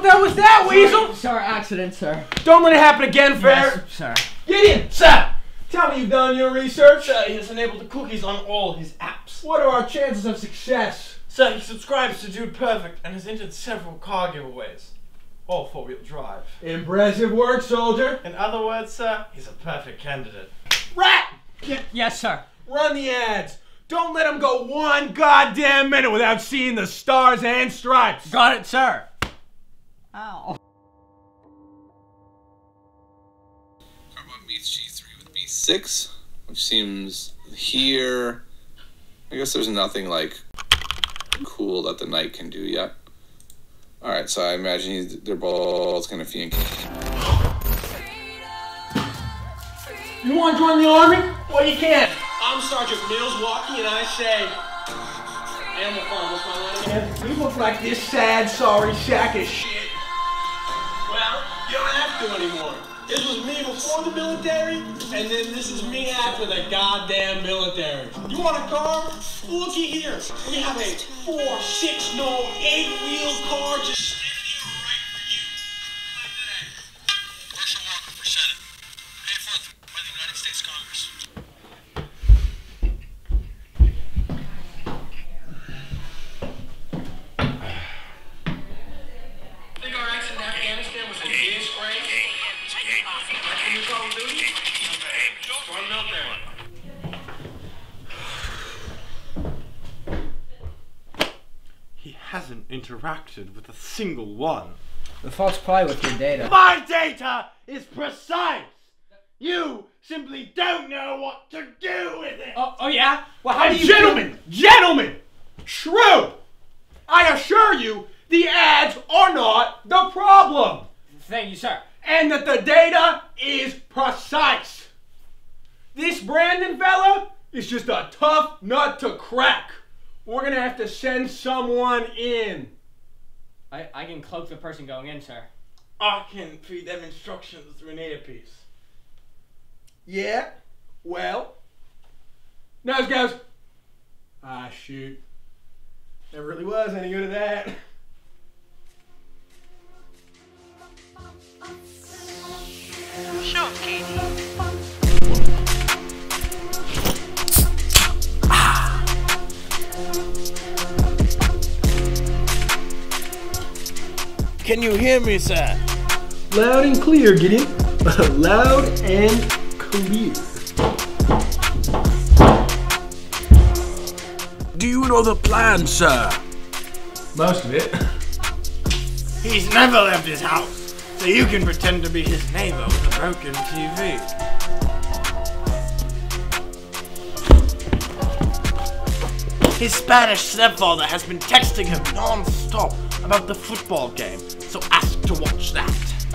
What the hell was that, Weasel? Sorry, accident, sir. Don't let it happen again, Fair. Yes, sir. Gideon, sir. Tell me you've done your research. Sir, he has enabled the cookies on all his apps. What are our chances of success? Sir, he subscribes to Dude Perfect and has entered several car giveaways. All four-wheel drive. Impressive work, soldier. In other words, sir, he's a perfect candidate. Rat! Yes, sir. Run the ads. Don't let them go one goddamn minute without seeing the stars and stripes. Got it, sir. Ow. Carbon meets G3 with B6, which seems here. I guess there's nothing like cool that the knight can do yet. Alright, so I imagine they're both gonna fiend. You want to join the army? Well, you can. I'm Sergeant Mills Walkie, and I say, Animal Farm, what's my line again? You look like this sad, sorry sack of shit. Well, you don't have to anymore. This was me before the military, and then this is me after the goddamn military. You want a car? Well, looky here. We have a 4, 6, no, 8-wheel car just standing here right for you. Claim today. Herschel Walker for Senate. Paid for by the United States Congress. Think our accident in Afghanistan was a disgrace? Like you Call of Duty? Join the military. He hasn't interacted with a single one. The fault's probably with your data. My data is precise. You simply don't know what to do with it. Oh yeah? Well, how do you... Gentlemen, true. I assure you, the ads are not the problem. Thank you, sir. And that the data is precise. This Brandon fella is just a tough nut to crack. We're gonna have to send someone in. I can cloak the person going in, sir. I can feed them instructions through an earpiece. Yeah? Well? Nose goes. Ah, shoot. Never really was any good at that. Sure, Katie. Can you hear me, sir? Loud and clear, Gideon. Loud and clear. Do you know the plan, sir? Most of it. He's never left his house, so you can pretend to be his neighbor with a broken TV. His Spanish stepfather has been texting him non-stop about the football game, so ask to watch that.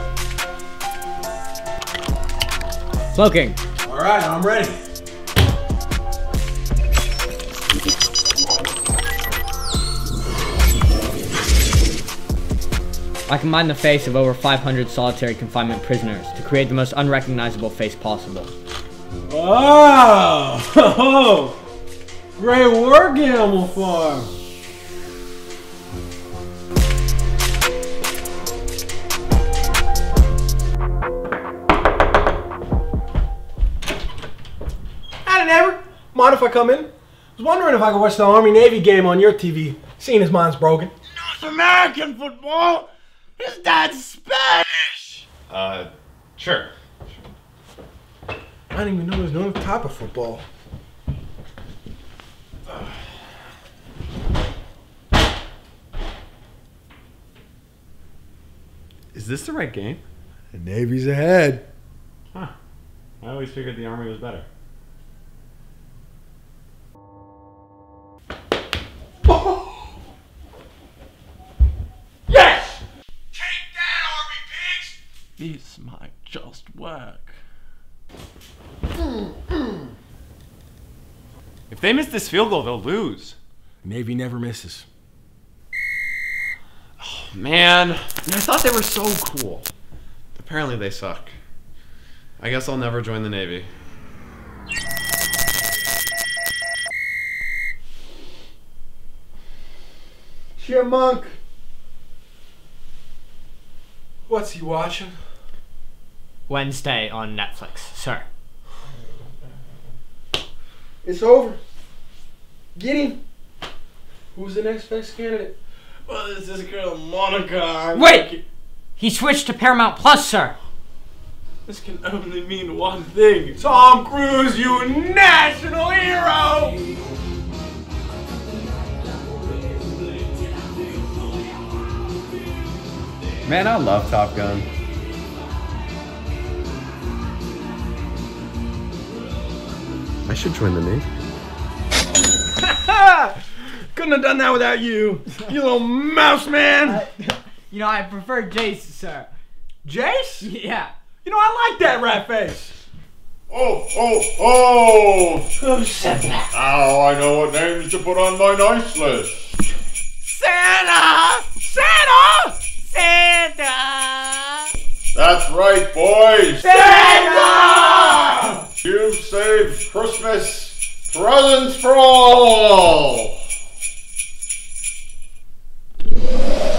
Cloaking. Alright, I'm ready. I combine the face of over 500 solitary confinement prisoners to create the most unrecognizable face possible. Oh! Great work, Animal Farm! Howdy, neighbor. Mind if I come in? I was wondering if I could watch the Army-Navy game on your TV, seeing as mine's broken. North American football? His dad's Spanish! Sure. I didn't even know there was no type of football. Is this the right game? The Navy's ahead. Huh. I always figured the Army was better. Yes! Take that, Army pigs! This might just work. If they miss this field goal, they'll lose. Navy never misses. Man, I thought they were so cool. Apparently they suck. I guess I'll never join the Navy. Chipmunk. What's he watching? Wednesday on Netflix, sir. It's over. Get him. Who's the next best candidate? Well, it's this girl, Monica. Wait! He switched to Paramount Plus, sir. This can only mean one thing. Tom Cruise, you national hero! Man, I love Top Gun. I should join the Navy. Couldn't have done that without you, you little mouse man. You know, I prefer Jace, sir. Jace? Yeah. You know, I like that rat face. Oh! Who said that? Now I know what names to put on my nice list. Santa! Santa! Santa! That's right, boys. Santa! You've saved Christmas presents for all.